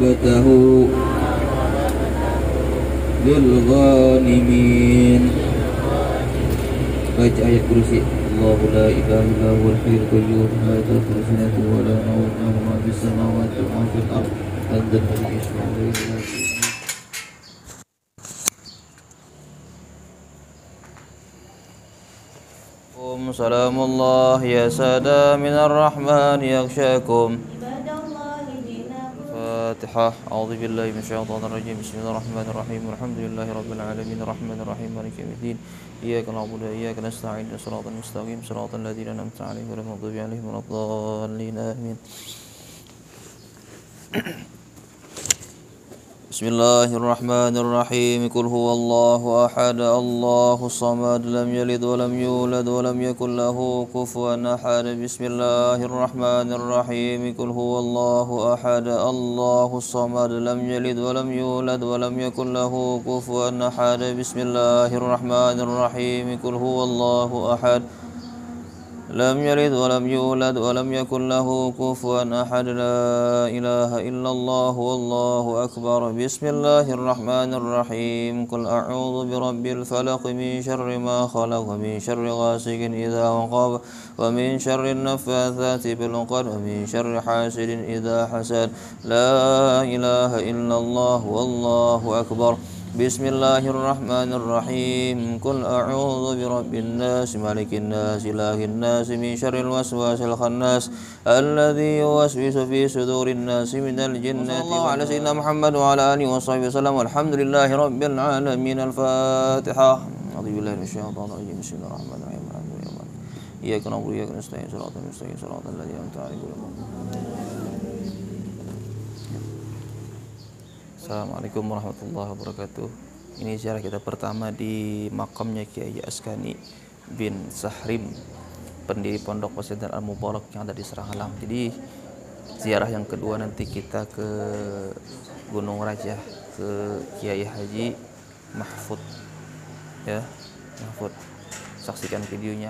وهبته للغانمين. Baca ayat kursi. Allahu la ilaha illa huwal hayyul qayyum la ta'khudhuhu sinatun wa la nawm lahu ma fis samawati wa ma fil ardh man yashfa'u illa bi'idhnihi. Salamullah ya sada minar rahman yakhshakum. Fatihah. A'udzu billahi minasyaitonir rajim. Bismillahirrahmanirrahim. Alhamdulillahi rabbil alamin arrahmanir rahim maliki yaumiddin. Iyyaka na'budu wa iyyaka nasta'in. Shiratal mustaqim shiratal ladzina an'amta 'alaihim ghairil maghdubi 'alaihim waladdallin. Amin. Bismillahirrahmanirrahim. Qul huwallahu ahad, Allahus samad, lam yalid wa lam yulad wa lam yakul lahu kufuwan ahad. Bismillahirrahmanirrahim. Qul huwallahu ahad, Allahus samad, lam yalid wa lam yulad wa lam yakul lahu kufuwan ahad. Bismillahirrahmanirrahim. Qul huwallahu ahad, lam yalid wa lam yulad wa lam yakul lahu kufuwan ahad. La ilaha illallah wallahu akbar. Bismillahirrahmanirrahim. Qul a'udzu birabbil falaq min syarri ma khalaq wa min syarri ghasiqin idza waqab wa min syarri naffatsati fil 'uqad wa min syarri hasidin idza hasad. La ilaha illallah wallahu akbar. Bismillahirrahmanirrahim. Qul a'udzu birabbin nas malikin nas ilahin nas min syarril waswasil khannas alladzi yuwaswisu fi sudurin nas minal jinnati. Sallallahu alaihi wasallam Muhammad wa ala alihi washabihi wasallam. Alhamdulillahi rabbil alamin. Al-Fatihah. A'udzu billahi minasyaitonir rajim. Bismillahirrahmanirrahim. Iyyaka na'budu wa iyyaka nasta'in. Shiratal mustaqim shiratal ladzina an'amta 'alaihim. Assalamualaikum warahmatullahi wabarakatuh. Ini ziarah kita pertama di makamnya Kiai Askani bin Sahrim, pendiri Pondok Pesantren Al-Mubarak yang ada di Serang-Halang. Jadi ziarah yang kedua nanti kita ke Gunung Rajah, ke Kiai Haji Mahfud. Ya, Mahfud. Saksikan videonya.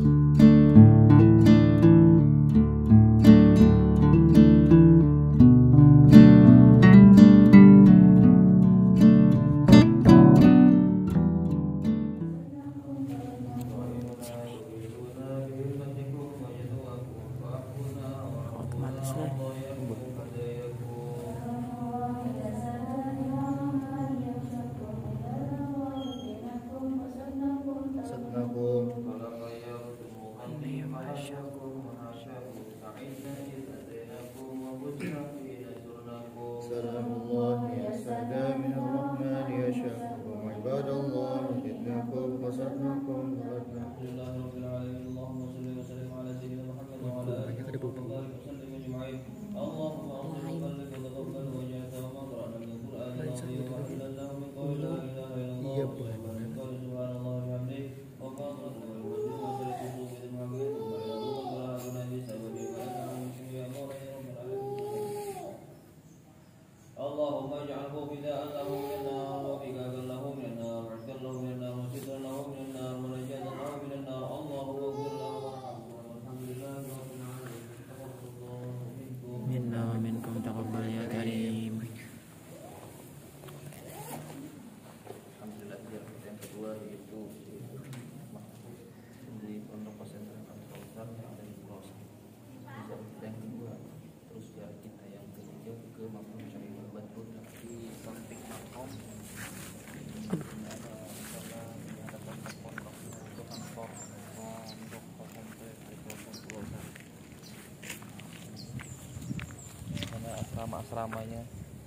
Asramanya.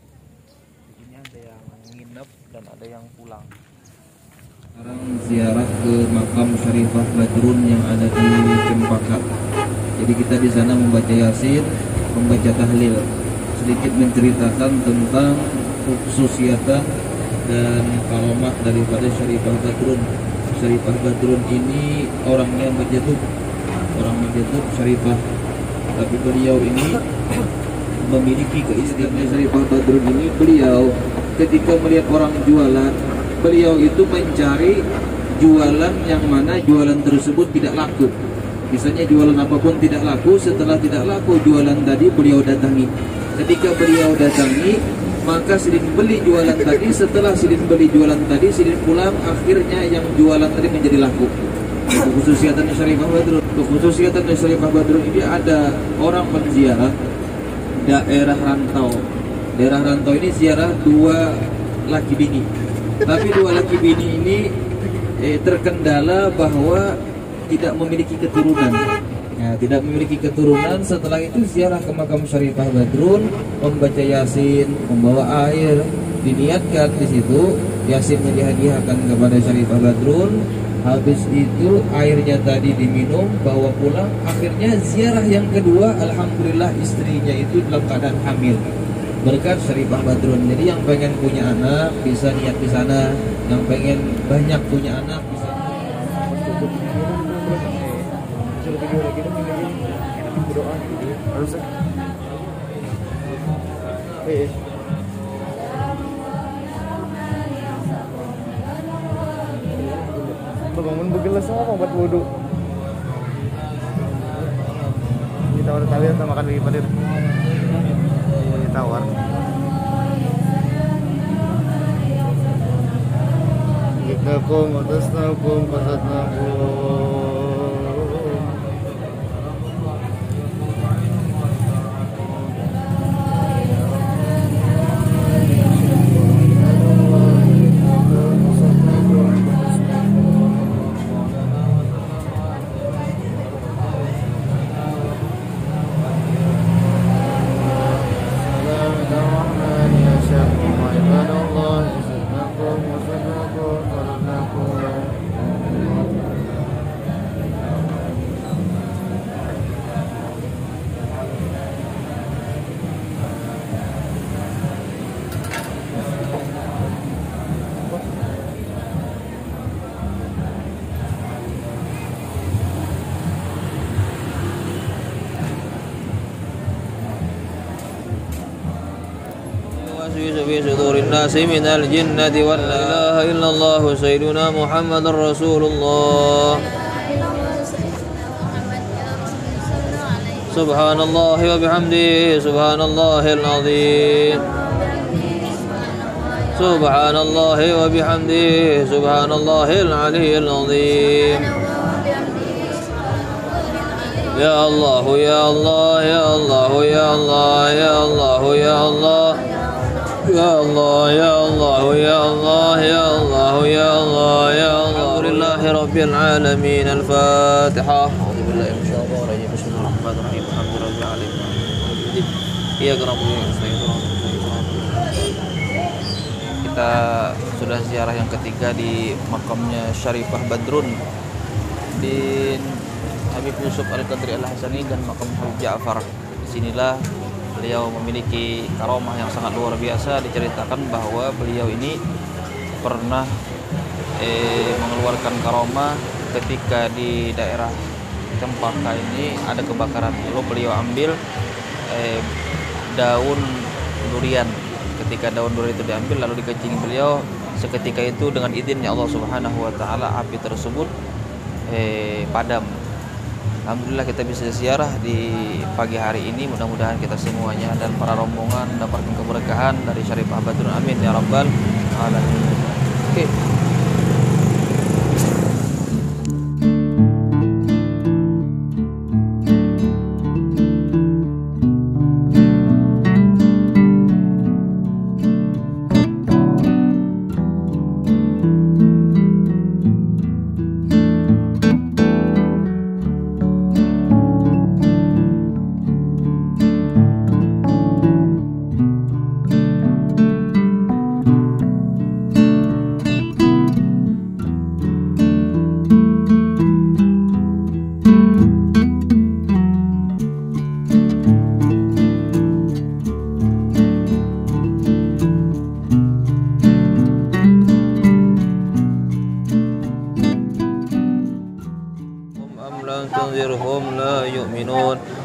Di sini ada yang nginep dan ada yang pulang. Sekarang ziarah ke makam Syarifah Badrun yang ada di Cempaka. Jadi kita di sana membaca Yasin, membaca tahlil, sedikit menceritakan tentang khususiyatah dan karamah daripada Syarifah Badrun. Syarifah Badrun ini orangnya Majduh, orang Majduh Syarifah, tapi beliau ini memiliki keistimewaan. Syarifah Badrun ini, beliau ketika melihat orang jualan, beliau itu mencari jualan yang mana jualan tersebut tidak laku. Misalnya jualan apapun tidak laku, setelah tidak laku jualan tadi beliau datangi. Ketika beliau datangi, maka Sidin beli jualan tadi. Setelah Sidin beli jualan tadi, Sidin pulang, akhirnya yang jualan tadi menjadi laku. Itu khususiatan Syarifah Badrun. Khususiatan Syarifah Badrun ini ada orang menziarah daerah rantau. Daerah rantau ini ziarah dua laki bini. Tapi dua laki bini ini terkendala bahwa tidak memiliki keturunan. Ya, tidak memiliki keturunan. Setelah itu ziarah ke makam Syarifah Badrun, membaca Yasin, membawa air, diniatkan di situ. Yasinnya dihadiahkan kepada Syarifah Badrun. Habis itu airnya tadi diminum, bawa pulang. Akhirnya ziarah yang kedua, alhamdulillah istrinya itu dalam keadaan hamil berkat Syarifah Badrun. Jadi yang pengen punya anak bisa niat di sana, yang pengen banyak punya anak bisa. Bangun begeles apa buat wudhu. Ditawar kalian sama makan di padir. Ditawar. Gitakum atasnakum fasatnakum. في صدور الناس من الجنة ولا إله إلا الله سيدنا محمد رسول الله سبحان الله وبحمده سبحان الله العظيم سبحان الله وبحمده سبحان الله العلي العظيم يا الله يا الله يا الله يا الله يا الله يا الله يا الله يا الله يا الله يا الله يا الله يا الله الحمد لله رب العالمين الفاتحة أعوذ بالله من الشيطان الرجيم بسم الله الرحمن الرحيم الحمد لله رب العالمين إياك نعبد وإياك نستعين kita sudah ziarah yang ketiga di makamnya Syarifah Badrun bin Habib Yusuf Al-Qadri Al-Hasani dan makam Habib Ja'far. Disinilah beliau memiliki karomah yang sangat luar biasa. Diceritakan bahwa beliau ini pernah mengeluarkan karomah ketika di daerah Cempaka ini ada kebakaran. Lalu beliau ambil daun durian. Ketika daun durian itu diambil lalu dikencing beliau, seketika itu dengan izinnya Allah Subhanahu wa taala api tersebut padam. Alhamdulillah kita bisa ziarah di pagi hari ini. Mudah-mudahan kita semuanya dan para rombongan mendapatkan keberkahan dari Syarifah Badrun. Amin ya rabbal alamin. Oke.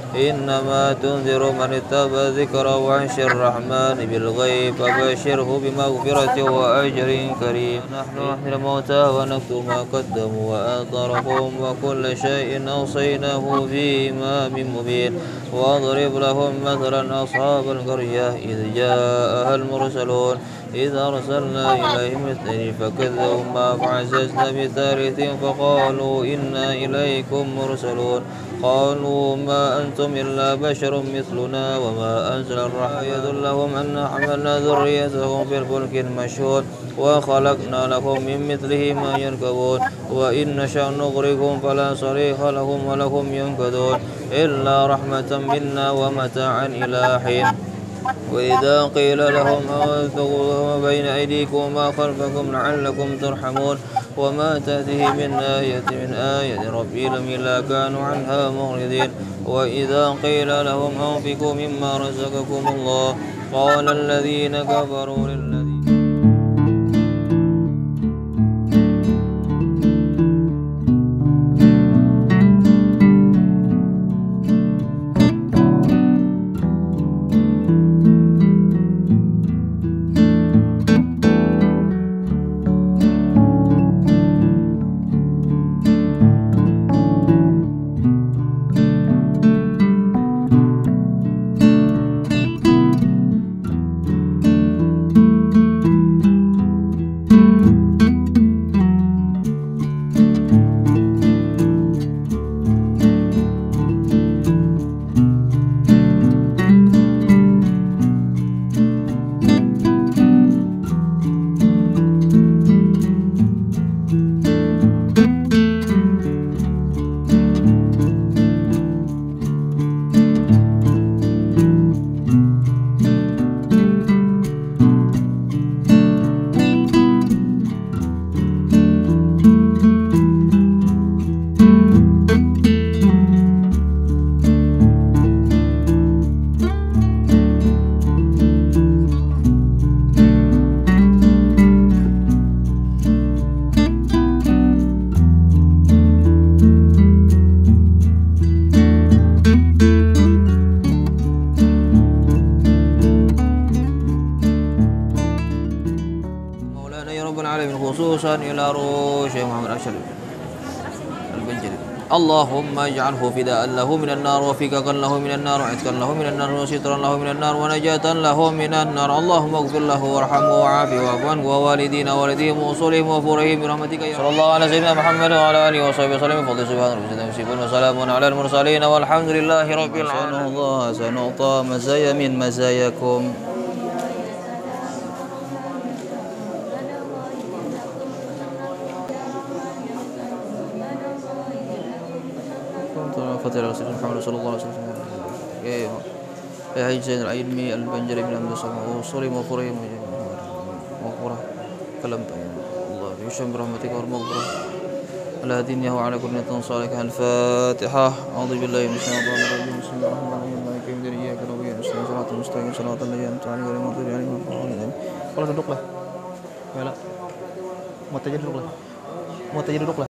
إنما تنذر من اتبع ذكر وعش الرحمن بالغيب فبشره بمغفرة وأجر كريم. نحن نحيي الموتى ونكتب ما قدموا وآثارهم وكل شيء أوصيناه في إمام مبين. واضرب لهم مثلا أصحاب القرية إذ جاءها المرسلون إذ أرسلنا إليهم اثنين فكذبوهما فعززنا بثالث فقالوا إنا إليكم مرسلون. قالوا ما أنتم إلا بشر مثلنا وما أنزل الرحمن يدلهم أن حملنا ذريتهم في الفلك المشهور وخلقنا لهم من مثله ما يركبون وإن نشأ نغرقهم فلا صريخ لهم ولهم ينقذون إلا رحمة منا ومتاعا إلى حين. وإذا قيل لهم أنفقوا ما بين أيديكم وما خلفكم لعلكم ترحمون وما تأتيه من آية ربهم إلا كانوا عنها معرضين. وإذا قيل لهم أنفقوا مما رزقكم الله قال الذين كفروا للذين خصوصا إلى روح شيخ محمد أشرف البنجري. اللهم اجعله فداء له من النار وفكاكا له من النار وعتقا له من النار وسترا له من النار ونجاة له من النار. اللهم اغفر له وارحمه وعافه واعف عنه ووالدينا ووالديهم واصولهم وفورهم برحمتك يا صلى الله على سيدنا محمد وعلى آله وصحبه وسلم. فضل سبحان ربك وسلام على المرسلين والحمد لله رب العالمين. الله سنعطى مزايا من مزاياكم. فتح رسول محمد صلى الله عليه وسلم يا حي زين العلم البنجري من أمد السماء وصلي وفرهم وغفرة كلام الله يشم برحمتك والمغفرة الهدين يهو على كل نية صالحة. الفاتحة. أعوذ بالله من الشيطان الرجيم. بسم الله الرحمن الرحيم. مالك يوم الدين إياك نعبد وإياك نستعين صراط المستقيم صراط الذين أنعمت عليهم غير المغضوب عليهم ولا الضالين. Kalau duduk lah. Mau aja duduk lah.